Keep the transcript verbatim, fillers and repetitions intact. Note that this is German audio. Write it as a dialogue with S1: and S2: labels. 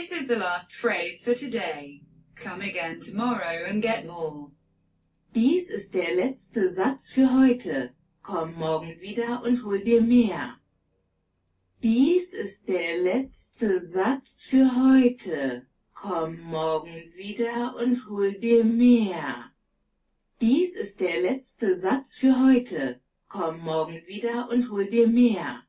S1: This is the last phrase for today. Come again tomorrow and get more.
S2: Dies ist der letzte Satz für heute. Komm morgen wieder und hol dir mehr. Dies ist der letzte Satz für heute. Komm morgen wieder und hol dir mehr. Dies ist der letzte Satz für heute. Komm morgen wieder und hol dir mehr.